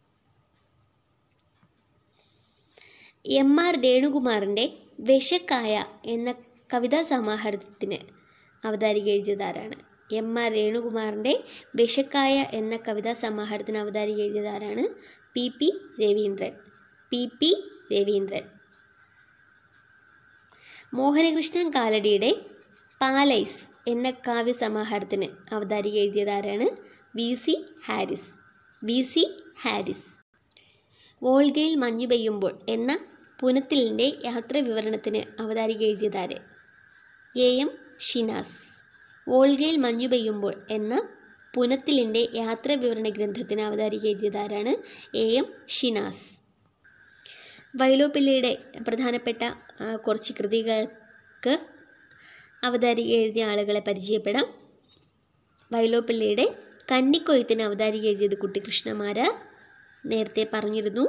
എം ആർ രേണുകുമാറിൻ്റെ വിഷക്കായ എന്ന കവിതാ സമാഹാരത്തിന് അവതാരിക എഴുതിയത് ആരാണ്? എം ആർ രേണുകുമാറിൻ്റെ വിഷക്കായ എന്ന കവിതാ സമാഹാരത്തിന് അവതാരിക എഴുതിയത് ആരാണ്? P P Raveendran. P P Raveendran. Mohanakrishnan കാലടിയുടെ പാലൈസ് എന്ന കാവ്യസമാഹാരത്തിന് അവതാരിക എഴുതിയത് ആരാണ്? V C Harris. V C Harris. വോൾഗയിൽ മഞ്ഞു പെയ്യുമ്പോൾ എന്ന പുനത്തിലിൻ്റെ യാത്രാവിവരണത്തിന് അവതാരിക എഴുതിയതാര്? A M Shinas. വോൾഗയിൽ മഞ്ഞു പെയ്യുമ്പോൾ എന്ന പുനത്തിലിൻ്റെ യാത്രാവിവരണ ഗ്രന്ഥത്തിന് അവതാരിക എഴുതിയതാരാണ്? A M Shinas. വൈലോപ്പിള്ളിയുടെ പ്രധാനപ്പെട്ട കുറച്ച് കൃതികൾക്ക് അവതാരിക എഴുതിയ ആളുകളെ പരിചയപ്പെടാം. വൈലോപ്പിള്ളിയുടെ കന്നിക്കൊയ്ത്തിന് അവതാരിക എഴുതിയത് കുട്ടിക്കൃഷ്ണമാരാർ, നേരത്തെ പറഞ്ഞിരുന്നു.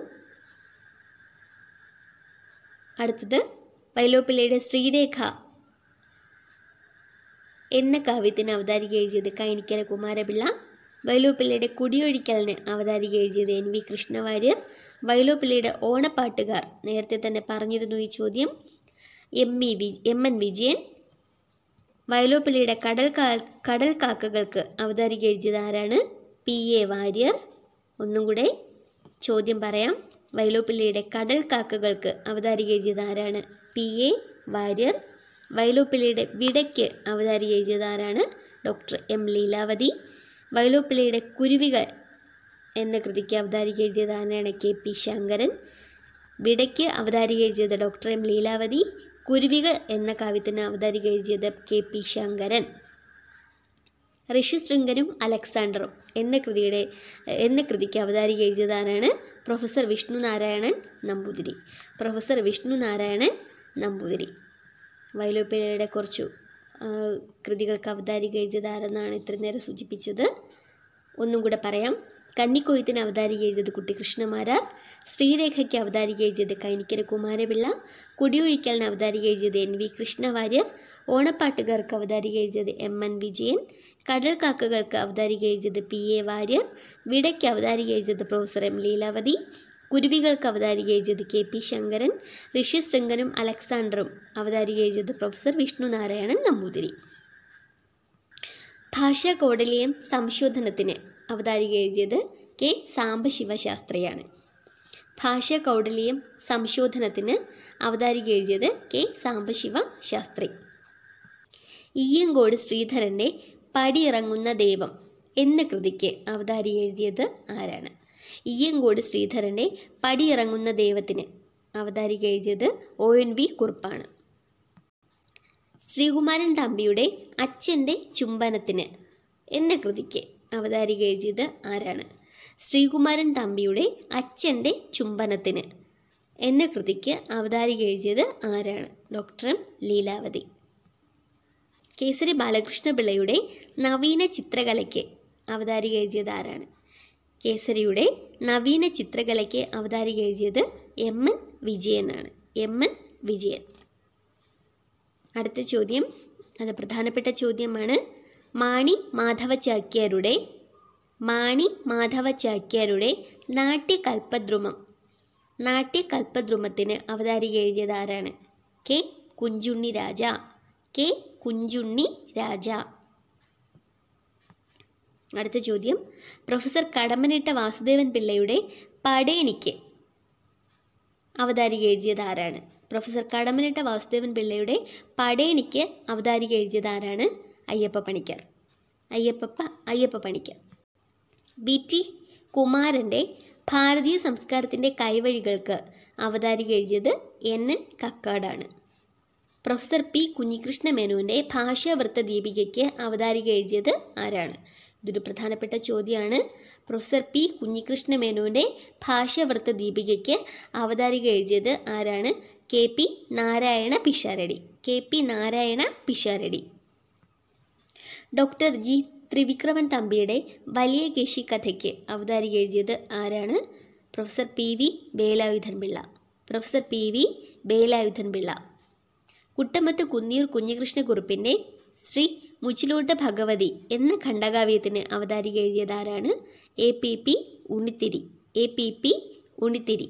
അടുത്തത് വൈലോപ്പിള്ളിയുടെ ശ്രീരേഖ എന്ന കാവ്യത്തിന് അവതാരിക എഴുതിയത് കൈനിക്കര കുമാരപിള്ള. വൈലോപ്പിള്ളിയുടെ കുടിയൊഴിക്കലിന് അവതാരിക എഴുതിയത് എൻ വി കൃഷ്ണവാര്യർ. വൈലോപ്പിള്ളിയുടെ ഓണപ്പാട്ടുകാർ നേരത്തെ തന്നെ പറഞ്ഞിരുന്നു ഈ ചോദ്യം, M E V M N Vijayan. വൈലോപ്പിള്ളിയുടെ കടൽ കാ കടൽ കാക്കകൾക്ക് അവതാരിക എഴുതിയത് ആരാണ്? P A Warrier. ഒന്നും കൂടെ ചോദ്യം പറയാം. വൈലോപ്പിള്ളിയുടെ കടൽ കാക്കകൾക്ക് അവതാരിക എഴുതിയത് ആരാണ്? P A Warrier. വൈലോപ്പിള്ളിയുടെ വിടയ്ക്ക് അവതാരിക എഴുതിയത് ആരാണ്? Doctor M Leelavathi. വൈലോപ്പിള്ളിയുടെ കുരുവികൾ എന്ന കൃതിക്ക് അവതാരിക എഴുതിയത് ആരാണ്? K P Sankaran. വിടയ്ക്ക് അവതാരിക എഴുതിയത് ഡോക്ടർ എം ലീലാവതി. കുരുവികൾ എന്ന കാവ്യത്തിന് അവതാരിക എഴുതിയത് കെ പി ശങ്കരൻ. ഋഷിശൃംഗനും അലക്സാണ്ടറും എന്ന കൃതിയുടെ എന്ന കൃതിക്ക് അവതാരിക എഴുതിയത് ആരാണ്? പ്രൊഫസർ വിഷ്ണു നാരായണൻ നമ്പൂതിരി. പ്രൊഫസർ വിഷ്ണു നാരായണൻ നമ്പൂതിരി. വൈലോപ്പിള്ളിയുടെ കുറച്ചു കൃതികൾക്ക് അവതാരിക എഴുതിയത് ആരെന്നാണ് ഇത്രയും നേരം സൂചിപ്പിച്ചത്. ഒന്നും കൂടെ പറയാം. കന്നിക്കൊയ്ത്തിന് അവതാരിക എഴുതിയത് കുട്ടിക്കൃഷ്ണമാരാർ. ശ്രീരേഖയ്ക്ക് അവതാരിക എഴുതിയത് കൈനിക്കര കുമാരപിള്ള. കുടിയൊഴിക്കലിന് അവതാരിക എഴുതിയത് എൻ വി കൃഷ്ണവാര്യർ. ഓണപ്പാട്ടുകാർക്ക് അവതാരിക എഴുതിയത് എം എൻ വിജയൻ. കടൽ കാക്കകൾക്ക് അവതാരിക എഴുതിയത് പി എ വാര്യർ. വിടയ്ക്ക് അവതാരിക എഴുതിയത് പ്രൊഫസർ എം ലീലാവതി. കുരുവികൾക്ക് അവതാരിക എഴുതിയത് കെ പി ശങ്കരൻ. ഋഷിശൃംഗനും അലക്സാണ്ടറും അവതാരിക എഴുതിയത് പ്രൊഫസർ വിഷ്ണു നാരായണൻ നമ്പൂതിരി. ഭാഷാ കൗടല്യം സംശോധനത്തിന് അവതാരിക എഴുതിയത് കെ സാംബശിവ ശാസ്ത്രിയാണ്. ഭാഷാ കൗടല്യം സംശോധനത്തിന് അവതാരിക എഴുതിയത് കെ സാംബശിവ ശാസ്ത്രി. ഇയ്യങ്കോട് ശ്രീധരൻ്റെ പടിയിറങ്ങുന്ന ദൈവം എന്ന കൃതിക്ക് അവതാരിക എഴുതിയത് ആരാണ്? ഇയ്യങ്കോട് ശ്രീധരൻ്റെ പടിയിറങ്ങുന്ന ദൈവത്തിന് അവതാരിക എഴുതിയത് ഒ എൻ വി കുറുപ്പാണ്. ശ്രീകുമാരൻ തമ്പിയുടെ അച്ഛൻ്റെ ചുംബനത്തിന് എന്ന കൃതിക്ക് അവതാരിക എഴുതിയത് ആരാണ്? ശ്രീകുമാരൻ തമ്പിയുടെ അച്ഛൻ്റെ ചുംബനത്തിന് എന്ന കൃതിക്ക് അവതാരിക എഴുതിയത് ആരാണ്? ഡോക്ടർ ലീലാവതി. കേസരി ബാലകൃഷ്ണപിള്ളയുടെ നവീന ചിത്രകലയ്ക്ക് അവതാരിക എഴുതിയത് ആരാണ്? കേസരിയുടെ നവീന ചിത്രകലയ്ക്ക് അവതാരിക എഴുതിയത് എം എൻ വിജയനാണ്. M N Vijayan. അടുത്ത ചോദ്യം, അത് പ്രധാനപ്പെട്ട ചോദ്യമാണ്. മാണി മാധവ ചാക്യാരുടെ മാണി മാധവ ചാക്യാരുടെ നാട്യകൽപ്പദ്രുമം നാട്യകൽപ്പദ്രുമത്തിന് അവതാരിക എഴുതിയത് ആരാണ്? കെ കുഞ്ചുണ്ണി രാജ. കെ കുഞ്ചുണ്ണി രാജ. അടുത്ത ചോദ്യം, പ്രൊഫസർ കടമ്മനിട്ട വാസുദേവൻ പിള്ളയുടെ പടേനിക്ക് അവതാരിക എഴുതിയത് ആരാണ്? പ്രൊഫസർ കടമ്മനിട്ട വാസുദേവൻ പിള്ളയുടെ പടേനിക്ക് അവതാരിക എഴുതിയത് ആരാണ്? അയ്യപ്പ പണിക്കർ. അയ്യപ്പ അയ്യപ്പ പണിക്കർ. ബി ടി കുമാരൻ്റെ ഭാരതീയ സംസ്കാരത്തിൻ്റെ കൈവഴികൾക്ക് അവതാരിക എഴുതിയത് എൻ എൻ കക്കാടാണ്. പ്രൊഫസർ പി കുഞ്ഞികൃഷ്ണ മേനോൻ്റെ ഭാഷാവൃത്ത ദീപികയ്ക്ക് അവതാരിക എഴുതിയത് ആരാണ്? ഇതൊരു പ്രധാനപ്പെട്ട ചോദ്യമാണ്. പ്രൊഫസർ പി കുഞ്ഞികൃഷ്ണ മേനോൻ്റെ ഭാഷാവൃത്ത ദീപികയ്ക്ക് അവതാരിക എഴുതിയത് ആരാണ്? K P Narayana Pisharody. K P Narayana Pisharody. Doctor G Thrivikraman തമ്പിയുടെ വലിയ കേശി കഥയ്ക്ക് അവതാരിക എഴുതിയത് ആരാണ്? Professor P V Velayudhan Pillai. Professor P V Velayudhan Pillai. Kuttamath Kunniyoor കുഞ്ഞികൃഷ്ണക്കുറുപ്പിൻ്റെ ശ്രീ മുച്ചിലോട്ട് ഭഗവതി എന്ന ഖണ്ഡകാവ്യത്തിന് അവതാരിക എഴുതിയത് ആരാണ്? A P P Unnithiri. A P P Unnithiri.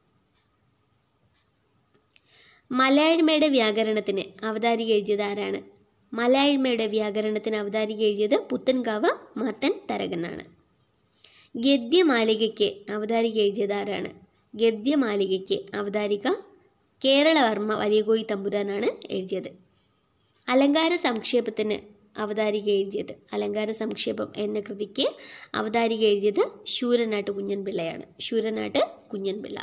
മലയാഴ്മയുടെ വ്യാകരണത്തിന് അവതാരിക എഴുതിയത് ആരാണ്? മലയാഴ്മയുടെ വ്യാകരണത്തിന് അവതാരിക എഴുതിയത് പുത്തൻകാവ് മാത്തൻ തരകനാണ്. ഗദ്യമാലികയ്ക്ക് അവതാരിക എഴുതിയത് ആരാണ്? ഗദ്യമാലികയ്ക്ക് അവതാരിക കേരളവർമ്മ വലിയകോയി തമ്പുരാനാണ് എഴുതിയത്. അലങ്കാര സംക്ഷേപത്തിന് അവതാരിക എഴുതിയത് അലങ്കാര സംക്ഷേപം എന്ന കൃതിക്ക് അവതാരിക എഴുതിയത് ശൂരനാട്ട് കുഞ്ഞൻപിള്ളയാണ്. ശൂരനാട്ട് കുഞ്ഞൻപിള്ള.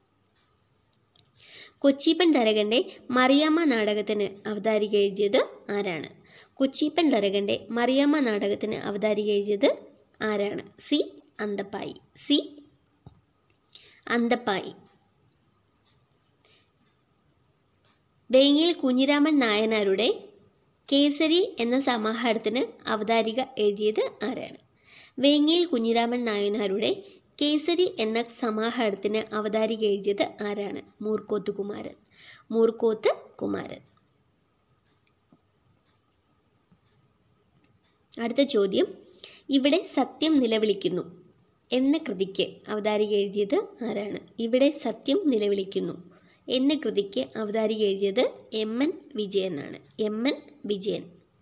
കൊച്ചിപ്പൻ തരകൻ്റെ മറിയാമ്മ നാടകത്തിന് അവതാരിക എഴുതിയത് ആരാണ്? കൊച്ചിപ്പൻ തരകൻ്റെ മറിയാമ്മ നാടകത്തിന് അവതാരിക എഴുതിയത് ആരാണ്? സി അന്തപ്പായി. സി അന്തപ്പായി. വേങ്ങേൽ കുഞ്ഞിരാമൻ നായനാരുടെ കേസരി എന്ന സമാഹാരത്തിന് അവതാരിക എഴുതിയത് ആരാണ്? വേങ്ങേൽ കുഞ്ഞിരാമൻ നായനാരുടെ കേസരി എന്ന സമാഹാരത്തിന് അവതാരിക എഴുതിയത് ആരാണ്? മൂർക്കോത്ത് കുമാരൻ. മൂർക്കോത്ത് കുമാരൻ. അടുത്ത ചോദ്യം, ഇവിടെ സത്യം നിലവിളിക്കുന്നു എന്ന കൃതിക്ക് അവതാരിക എഴുതിയത് ആരാണ്? ഇവിടെ സത്യം നിലവിളിക്കുന്നു എന്ന കൃതിക്ക് അവതാരിക എഴുതിയത് എം എൻ വിജയനാണ്. M N Vijayan.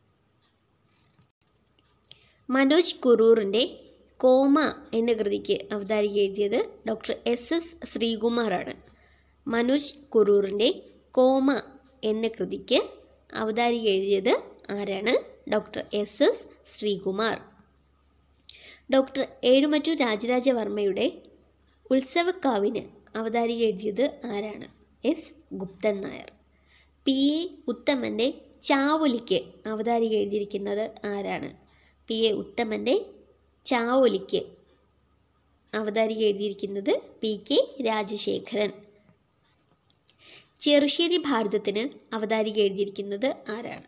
മനോജ് കുറൂറിൻ്റെ കോമ എന്ന കൃതിക്ക് അവതാരിക എഴുതിയത് ഡോക്ടർ എസ് എസ് ശ്രീകുമാറാണ്. മനോജ് കുറൂറിൻ്റെ കോമ എന്ന കൃതിക്ക് അവതാരിക എഴുതിയത് ആരാണ്? Doctor S S Sreekumar. Doctor Ezhumattoor രാജരാജവർമ്മയുടെ ഉത്സവക്കാവിന് അവതാരിക എഴുതിയത് ആരാണ്? S Guptan Nair. P A ഉത്തമൻ്റെ ചാവൊലിക്ക് അവതാരിക എഴുതിയിരിക്കുന്നത് ആരാണ്? പി എ ഉത്തമൻ്റെ ചാവൊലിക്ക് അവതാരിക എഴുതിയിരിക്കുന്നത് പി കെ രാജശേഖരൻ. ചെറുശ്ശേരി ഭാരതത്തിന് അവതാരിക എഴുതിയിരിക്കുന്നത് ആരാണ്?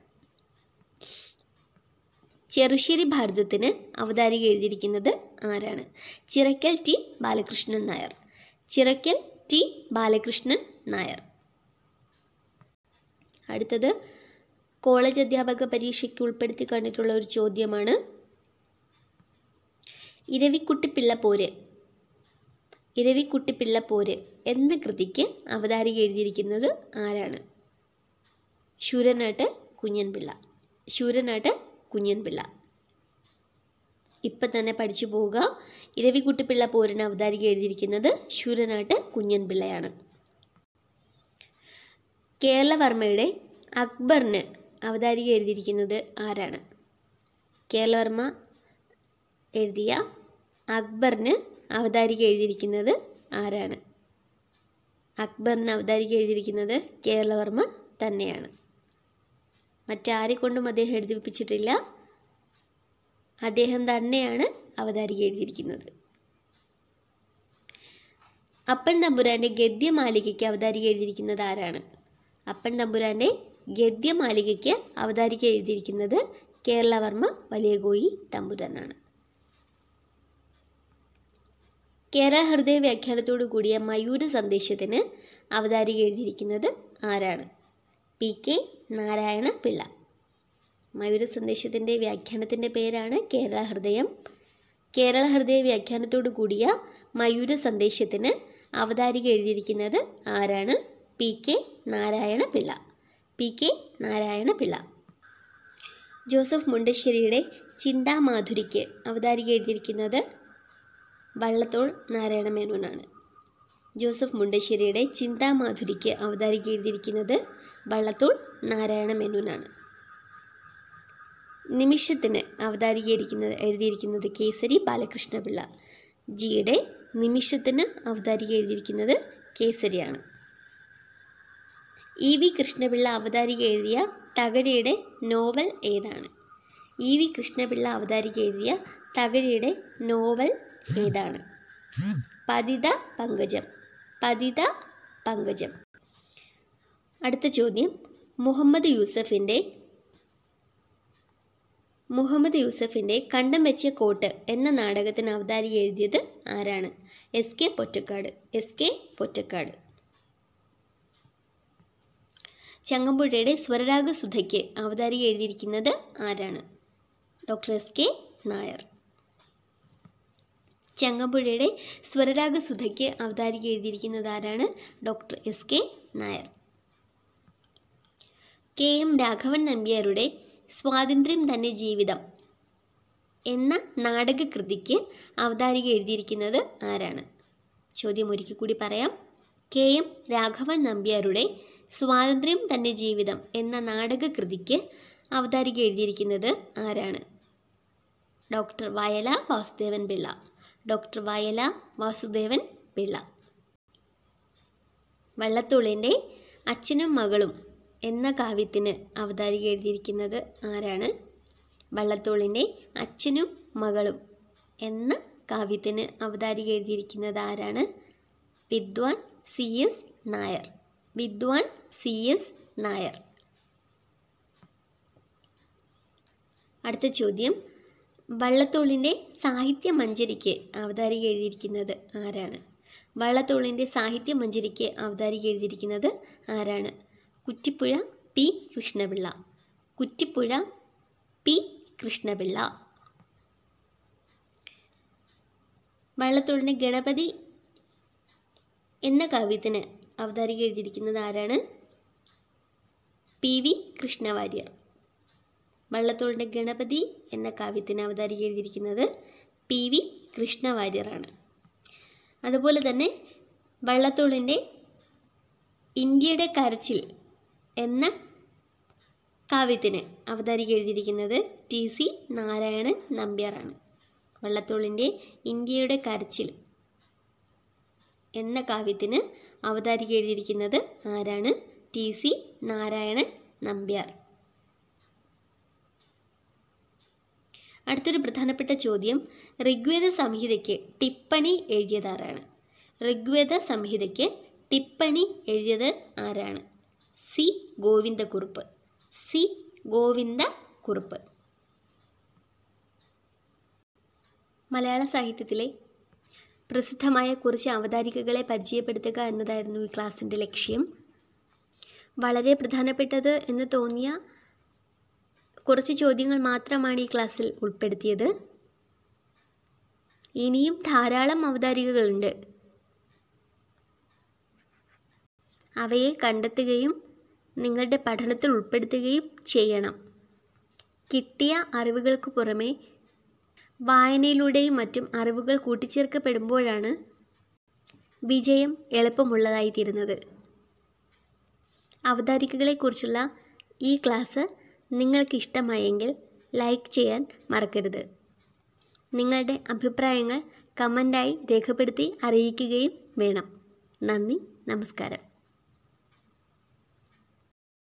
ചെറുശ്ശേരി ഭാരതത്തിന് അവതാരിക എഴുതിയിരിക്കുന്നത് ആരാണ്? ചിറക്കൽ ടി ബാലകൃഷ്ണൻ നായർ. ചിറക്കൽ ടി ബാലകൃഷ്ണൻ നായർ. അടുത്തത് കോളേജ് അധ്യാപക പരീക്ഷയ്ക്ക് ഉൾപ്പെടുത്തി കണ്ടിട്ടുള്ള ഒരു ചോദ്യമാണ്. ഇരവിക്കുട്ടിപ്പിള്ള പോര് ഇരവിക്കുട്ടിപ്പിള്ള പോര് എന്ന കൃതിക്ക് അവതാരിക എഴുതിയിരിക്കുന്നത് ആരാണ്? ശൂരനാട്ട് കുഞ്ഞൻപിള്ള. ശൂരനാട്ട് കുഞ്ഞൻപിള്ള. ഇപ്പം തന്നെ പഠിച്ചു പോവുക. ഇരവിക്കുട്ടിപ്പിള്ള പോരിന് അവതാരിക എഴുതിയിരിക്കുന്നത് ശൂരനാട്ട് കുഞ്ഞൻപിള്ളയാണ്. കേരളവർമ്മയുടെ അക്ബറിന് അവതാരിക എഴുതിയിരിക്കുന്നത് ആരാണ്? കേരളവർമ്മ എഴുതിയ അക്ബറിന് അവതാരിക എഴുതിയിരിക്കുന്നത് ആരാണ്? അക്ബറിന് അവതാരിക എഴുതിയിരിക്കുന്നത് കേരളവർമ്മ തന്നെയാണ്. മറ്റാരെ കൊണ്ടും അദ്ദേഹം എഴുതിപ്പിച്ചിട്ടില്ല. അദ്ദേഹം തന്നെയാണ് അവതാരിക എഴുതിയിരിക്കുന്നത്. അപ്പൻ തമ്പുരാൻ്റെ ഗദ്യമാലികയ്ക്ക് അവതാരിക എഴുതിയിരിക്കുന്നത് ആരാണ്? അപ്പൻ തമ്പുരാൻ്റെ ഗദ്യമാലികയ്ക്ക് അവതാരിക എഴുതിയിരിക്കുന്നത് കേരളവർമ്മ വലിയകോയി തമ്പുരാനാണ്. കേരള ഹൃദയ വ്യാഖ്യാനത്തോടു കൂടിയ മയൂര സന്ദേശത്തിന് അവതാരിക എഴുതിയിരിക്കുന്നത് ആരാണ്? P K Narayana Pillai. മയൂര സന്ദേശത്തിൻ്റെ വ്യാഖ്യാനത്തിൻ്റെ പേരാണ് കേരള ഹൃദയം. കേരള ഹൃദയ വ്യാഖ്യാനത്തോടു കൂടിയ മയൂര സന്ദേശത്തിന് അവതാരിക എഴുതിയിരിക്കുന്നത് ആരാണ്? P K Narayana Pillai. P K Narayana Pillai. Joseph മുണ്ടശ്ശേരിയുടെ ചിന്താമാധുരിക്ക് അവതാരിക എഴുതിയിരിക്കുന്നത് വള്ളത്തോൾ നാരായണ മേനോനാണ്. ജോസഫ് മുണ്ടശ്ശേരിയുടെ ചിന്താമാധുരിക്ക് അവതാരിക എഴുതിയിരിക്കുന്നത് വള്ളത്തോൾ നാരായണ മേനോനാണ്. നിമിഷത്തിന് അവതാരിക എഴുതിയിരിക്കുന്നത് കേസരി ബാലകൃഷ്ണപിള്ള. ജിയുടെ നിമിഷത്തിന് അവതാരിക എഴുതിയിരിക്കുന്നത് കേസരിയാണ്. ഇ വി കൃഷ്ണപിള്ള അവതാരിക എഴുതിയ തകഴിയുടെ നോവൽ ഏതാണ്? ഇ വി കൃഷ്ണപിള്ള അവതാരിക എഴുതിയ തകഴിയുടെ നോവൽ ഏതാണ്? പതിത പങ്കജം. പതിത പങ്കജം. അടുത്ത ചോദ്യം, മുഹമ്മദ് യൂസഫിൻ്റെ മുഹമ്മദ് യൂസഫിൻ്റെ കണ്ടം വെച്ച കോട്ട് എന്ന നാടകത്തിന് അവതാരിക എഴുതിയത് ആരാണ്? S K Pottekkatt. S K Pottekkatt. ചങ്ങമ്പുഴയുടെ സ്വരരാഗസുധയ്ക്ക് അവതാരിക എഴുതിയിരിക്കുന്നത് ആരാണ്? Doctor S K Nair. ചങ്ങമ്പുഴയുടെ സ്വരരാഗസുധയ്ക്ക് അവതാരിക എഴുതിയിരിക്കുന്നത് ആരാണ്? Doctor S K Nair. K M Raghavan നമ്പ്യാരുടെ സ്വാതന്ത്ര്യം തന്നെ ജീവിതം എന്ന നാടകകൃതിക്ക് അവതാരിക എഴുതിയിരിക്കുന്നത് ആരാണ്? ചോദ്യം ഒരിക്കൽ കൂടി പറയാം. കെ എം രാഘവൻ നമ്പ്യാരുടെ സ്വാതന്ത്ര്യം തന്നെ ജീവിതം എന്ന നാടകകൃതിക്ക് അവതാരിക എഴുതിയിരിക്കുന്നത് ആരാണ്? ഡോക്ടർ വയല വാസുദേവൻ പിള്ള. ഡോക്ടർ വയല വാസുദേവൻ പിള്ള. വള്ളത്തോളിൻ്റെ അച്ഛനും മകളും എന്ന കാവ്യത്തിന് അവതാരിക എഴുതിയിരിക്കുന്നത് ആരാണ്? വള്ളത്തോളിൻ്റെ അച്ഛനും മകളും എന്ന കാവ്യത്തിന് അവതാരിക എഴുതിയിരിക്കുന്നത് ആരാണ്? വിദ്വാൻ സി എസ് നായർ. വിദ്വാൻ സി എസ് നായർ. അടുത്ത ചോദ്യം, വള്ളത്തോളിൻ്റെ സാഹിത്യ മഞ്ജരിക്ക് അവതാരിക എഴുതിയിരിക്കുന്നത് ആരാണ്? വള്ളത്തോളിൻ്റെ സാഹിത്യ മഞ്ജരിക്ക് അവതാരിക എഴുതിയിരിക്കുന്നത് ആരാണ്? കുറ്റിപ്പുഴ പി കൃഷ്ണപിള്ള. കുറ്റിപ്പുഴ പി കൃഷ്ണപിള്ള. വള്ളത്തോളിൻ്റെ ഗണപതി എന്ന കാവ്യത്തിന് അവതാരിക എഴുതിയിരിക്കുന്നത് ആരാണ്? P V Krishnavarier. വള്ളത്തോളിൻ്റെ ഗണപതി എന്ന കാവ്യത്തിന് അവതാരിക എഴുതിയിരിക്കുന്നത് പി വി കൃഷ്ണവാര്യറാണ്. അതുപോലെ തന്നെ വള്ളത്തോളിൻ്റെ ഇന്ത്യയുടെ കരച്ചിൽ എന്ന കാവ്യത്തിന് അവതാരിക എഴുതിയിരിക്കുന്നത് ടി സി നാരായണൻ നമ്പ്യാറാണ്. വള്ളത്തോളിൻ്റെ ഇന്ത്യയുടെ കരച്ചിൽ എന്ന കാവ്യത്തിന് അവതാരിക എഴുതിയിരിക്കുന്നത് ആരാണ്? T C Narayanan Nambiar. അടുത്തൊരു പ്രധാനപ്പെട്ട ചോദ്യം, ഋഗ്വേദ സംഹിതയ്ക്ക് ടിപ്പണി എഴുതിയതാരാണ്? ഋഗ്വേദ സംഹിതയ്ക്ക് ടിപ്പണി എഴുതിയത് ആരാണ്? സി ഗോവിന്ദക്കുറുപ്പ്. സി ഗോവിന്ദക്കുറുപ്പ്. മലയാള സാഹിത്യത്തിലെ പ്രസിദ്ധമായ കുറച്ച് അവതാരികകളെ പരിചയപ്പെടുത്തുക എന്നതായിരുന്നു ഈ ക്ലാസ്സിൻ്റെ ലക്ഷ്യം. വളരെ പ്രധാനപ്പെട്ടത് എന്ന് തോന്നിയ കുറച്ച് ചോദ്യങ്ങൾ മാത്രമാണ് ഈ ക്ലാസ്സിൽ ഉൾപ്പെടുത്തിയത്. ഇനിയും ധാരാളം അവതാരികകളുണ്ട്. അവയെ കണ്ടെത്തുകയും നിങ്ങളുടെ പഠനത്തിൽ ഉൾപ്പെടുത്തുകയും ചെയ്യണം. കിട്ടിയ അറിവുകൾക്ക് പുറമെ വായനയിലൂടെയും മറ്റും അറിവുകൾ കൂട്ടിച്ചേർക്കപ്പെടുമ്പോഴാണ് വിജയം എളുപ്പമുള്ളതായി തീരുന്നത്. അവതാരികകളെക്കുറിച്ചുള്ള ഈ ക്ലാസ് നിങ്ങൾക്ക് ഇഷ്ടമായെങ്കിൽ ലൈക്ക് ചെയ്യാൻ മറക്കരുത്. നിങ്ങളുടെ അഭിപ്രായങ്ങൾ കമൻ്റായി രേഖപ്പെടുത്തി അറിയിക്കുകയും വേണം. നന്ദി, നമസ്കാരം.